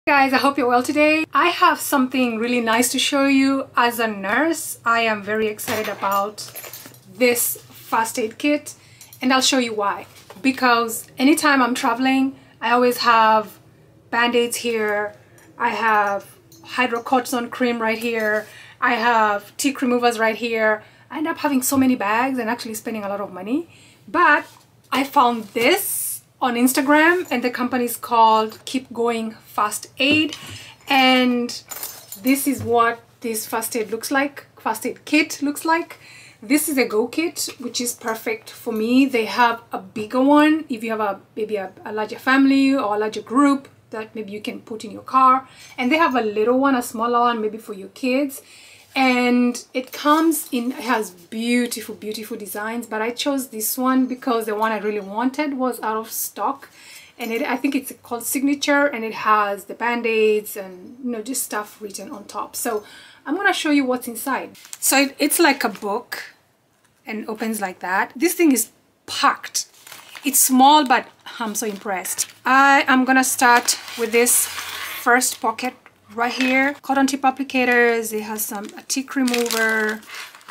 Guys, I hope you're well today. I have something really nice to show you. As a nurse, I am very excited about this first aid kit, and I'll show you why. Because anytime I'm traveling, I always have band-aids here, I have hydrocortisone cream right here, I have tick removers right here. I end up having so many bags and actually spending a lot of money. But I found this on Instagram, and the company is called Keep Going First Aid, and this is what this first aid looks like. First aid kit looks like. This is a GoKit, which is perfect for me. They have a bigger one if you have maybe a larger family or a larger group that maybe you can put in your car, and they have a little one, a smaller one, maybe for your kids. And it comes in, it has beautiful designs, but I chose this one because the one I really wanted was out of stock, and I think it's called Signature, and it has the band-aids and just stuff written on top. So I'm gonna show you what's inside. So it's like a book and opens like that. This thing is packed. It's small, but I'm so impressed. I am gonna start with this first pocket right here. Cotton tip applicators. It has a tick remover.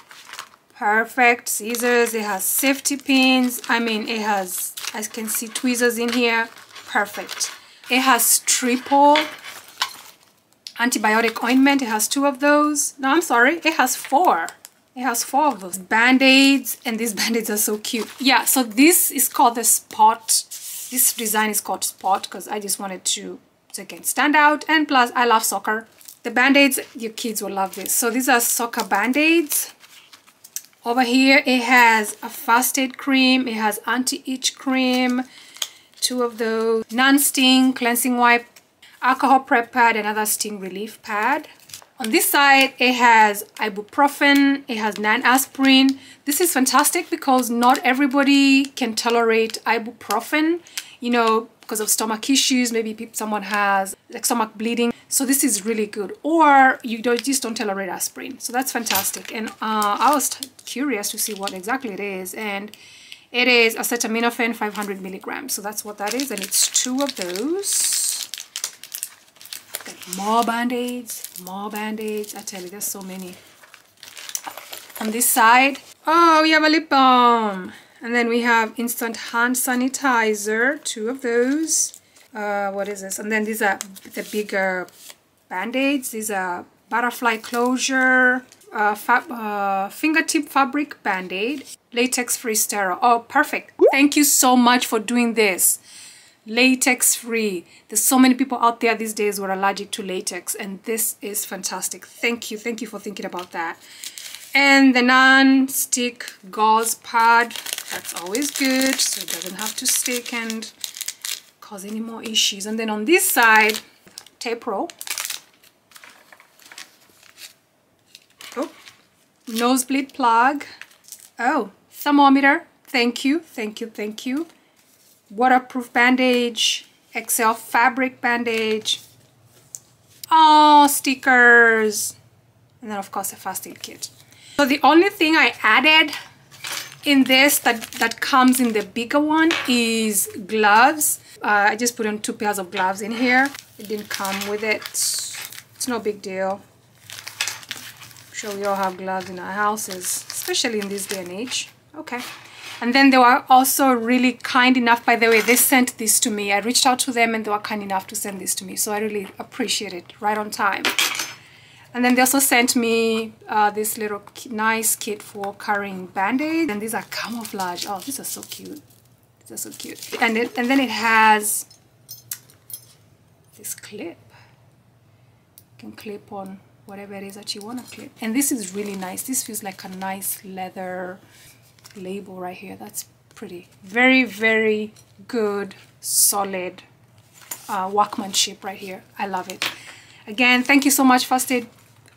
Perfect. Scissors. It has safety pins. I mean, it has, as you can see, tweezers in here. Perfect. It has triple antibiotic ointment. It has 2 of those. No, I'm sorry. It has 4. It has 4 of those. Band-aids, and these band-aids are so cute. Yeah, so this is called the Spot. This design is called Spot because I just wanted to again stand out, and plus I love soccer. The band-aids, your kids will love this. So these are soccer band-aids. Over here it has a first aid cream, it has anti-itch cream, 2 of those, non-sting cleansing wipe, alcohol prep pad, another sting relief pad. On this side it has ibuprofen, it has aspirin. This is fantastic because not everybody can tolerate ibuprofen, because of stomach issues. Maybe someone has like stomach bleeding, so this is really good. Or you just don't tolerate aspirin, so that's fantastic. And I was curious to see what exactly it is, and it is acetaminophen 500 milligrams. So that's what that is, and it's 2 of those. Got more band-aids, more band-aids. I tell you, there's so many. On this side, oh, we have a lip balm. And then we have instant hand sanitizer, 2 of those. What is this? And then these are the bigger band-aids. These are butterfly closure, fingertip fabric band-aid, latex-free sterile. Oh, perfect. Thank you so much for doing this. Latex-free. There's so many people out there these days who are allergic to latex, and this is fantastic. Thank you for thinking about that. And the non-stick gauze pad. That's always good, so it doesn't have to stick and cause any more issues. And then on this side, tape roll. Oh, nosebleed plug. Oh, thermometer. Thank you. Waterproof bandage. XL fabric bandage. Oh, stickers. And then of course a first aid kit. So the only thing I added in this that comes in the bigger one is gloves. I just put on 2 pairs of gloves in here. It didn't come with it. It's no big deal. I'm sure we all have gloves in our houses, especially in this day and age. Okay. And then they were also really kind enough, by the way, they sent this to me. I reached out to them and they were kind enough to send this to me. So I really appreciate it, right on time. And then they also sent me this little nice kit for carrying band-aids. And these are camouflage. Oh, these are so cute. These are so cute. And then it has this clip. You can clip on whatever it is that you want to clip. And this is really nice. This feels like a nice leather label right here. That's pretty. Very good, solid workmanship right here. I love it. Again, thank you so much, First Aid.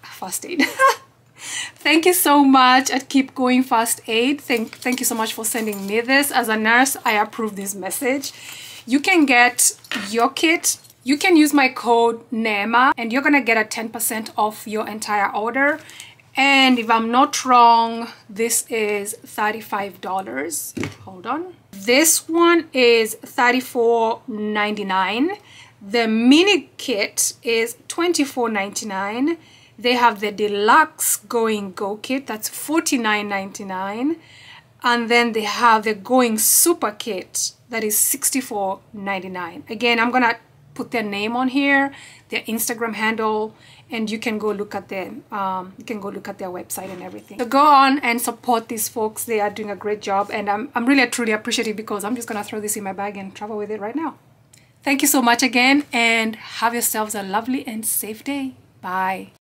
Thank you so much at Keep Going First Aid. Thank you so much for sending me this. As a nurse, I approve this message. You can get your kit. You can use my code NEMA and you're gonna get a 10% off your entire order. And if I'm not wrong, this is $35. Hold on. This one is $34.99. The mini kit is $24.99. They have the deluxe going GoKit, that's $49.99. And then they have the going super kit, that is $64.99. Again, I'm gonna put their name on here, their Instagram handle, and you can go look at them. You can go look at their website and everything. So go on and support these folks. They are doing a great job, and I'm really truly appreciative because I'm just gonna throw this in my bag and travel with it right now. Thank you so much again, and have yourselves a lovely and safe day. Bye.